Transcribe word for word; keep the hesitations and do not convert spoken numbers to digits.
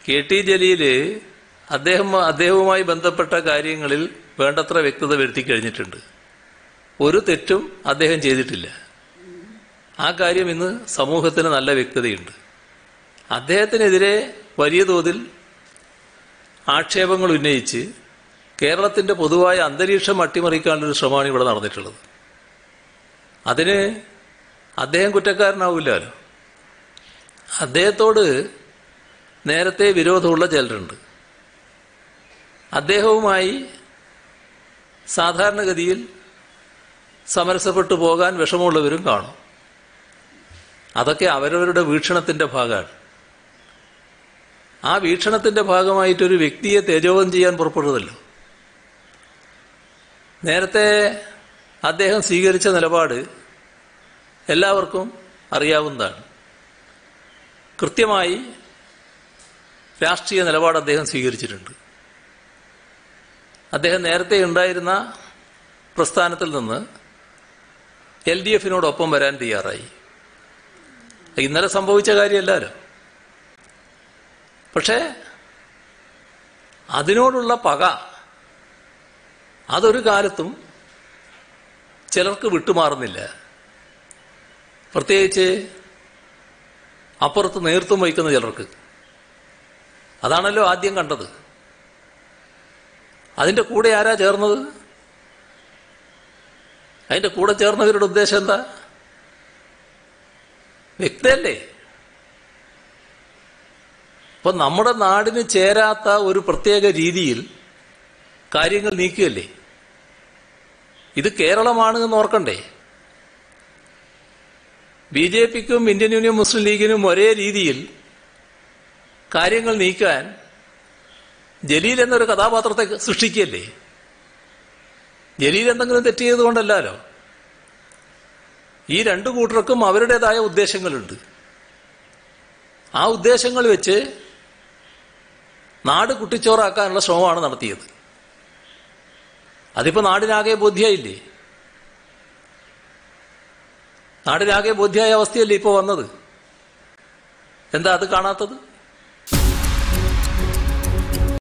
K T Jaleel അദ്ദേഹം അദ്ദേഹവുമായി ബന്ധപ്പെട്ട കാര്യങ്ങളിൽ വേണ്ടത്ര വ്യക്തത വരുത്തി കഴിഞ്ഞിട്ടുണ്ട്. ഒരു തെറ്റും അദ്ദേഹം ചെയ്തിട്ടില്ല. ആ കാര്യം ഇന്ന് സമൂഹത്തിന് നല്ല വ്യക്തതയുണ്ട്. അദ്ദേഹത്തിനെതിരെ വലിയ തോതിൽ ആക്ഷേപങ്ങൾ ഉന്നയിച്ച് കേരളത്തിൻ്റെ പൊതുവായ അന്തരീക്ഷം അട്ടിമറിക്കാനുള്ളൊരു ശ്രമമാണ് ഇവിടെ നടന്നിട്ടുള്ളത്. അതിന് അദ്ദേഹം കുറ്റക്കാരനാവില്ലല്ലോ. അദ്ദേഹത്തോട് നേരത്തെ വിരോധമുള്ള ചിലരുണ്ട്. അദ്ദേഹവുമായി സാധാരണഗതിയിൽ സമരസപ്പെട്ടു പോകാൻ വിഷമമുള്ളവരും കാണും. അതൊക്കെ അവരവരുടെ വീക്ഷണത്തിൻ്റെ ഭാഗമാണ്. ആ വീക്ഷണത്തിൻ്റെ ഭാഗമായിട്ടൊരു വ്യക്തിയെ തേജോവധം ചെയ്യാൻ പുറപ്പെടുന്നതല്ലോ. നേരത്തെ അദ്ദേഹം സ്വീകരിച്ച നിലപാട് എല്ലാവർക്കും അറിയാവുന്നതാണ്. കൃത്യമായി രാഷ്ട്രീയ നിലപാട് അദ്ദേഹം സ്വീകരിച്ചിട്ടുണ്ട്. അദ്ദേഹം നേരത്തെ ഉണ്ടായിരുന്ന പ്രസ്ഥാനത്തിൽ നിന്ന് എൽ ഡി എഫിനോടൊപ്പം വരാൻ തയ്യാറായി. ഇന്നലെ സംഭവിച്ച കാര്യമല്ലല്ലോ. പക്ഷേ അതിനോടുള്ള പക അതൊരു കാലത്തും ചിലർക്ക് വിട്ടുമാറുന്നില്ല. പ്രത്യേകിച്ച് അപ്പുറത്ത് നേതൃത്വം വഹിക്കുന്ന ചിലർക്ക്. അതാണല്ലോ ആദ്യം കണ്ടത്. അതിൻ്റെ കൂടെ ആരാ ചേർന്നത്? അതിൻ്റെ കൂടെ ചേർന്നവരുടെ ഉദ്ദേശം എന്താ? വ്യക്തമല്ലേ? അപ്പൊ നമ്മുടെ നാടിന് ചേരാത്ത ഒരു പ്രത്യേക രീതിയിൽ കാര്യങ്ങൾ നീക്കുകയല്ലേ. ഇത് കേരളമാണ് എന്ന് ഓർക്കണ്ടേ. ബി ജെ പിക്കും ഇന്ത്യൻ യൂണിയൻ മുസ്ലിം ലീഗിനും ഒരേ രീതിയിൽ കാര്യങ്ങൾ നീക്കാൻ ജലീൽ എന്നൊരു കഥാപാത്രത്തെ സൃഷ്ടിക്കുകയല്ലേ. ജലീൽ എന്തെങ്കിലും തെറ്റ് ചെയ്തുകൊണ്ടല്ലോ. ഈ രണ്ടു കൂട്ടർക്കും അവരുടേതായ ഉദ്ദേശങ്ങളുണ്ട്. ആ ഉദ്ദേശങ്ങൾ വെച്ച് നാട് കുട്ടിച്ചോറാക്കാനുള്ള ശ്രമമാണ് നടത്തിയത്. അതിപ്പോ നാടിനാകെ ബോധ്യമായില്ലേ? നാടിനാകെ ബോധ്യമായ അവസ്ഥയല്ലേ ഇപ്പോൾ വന്നത്? എന്താ അത് കാണാത്തത്?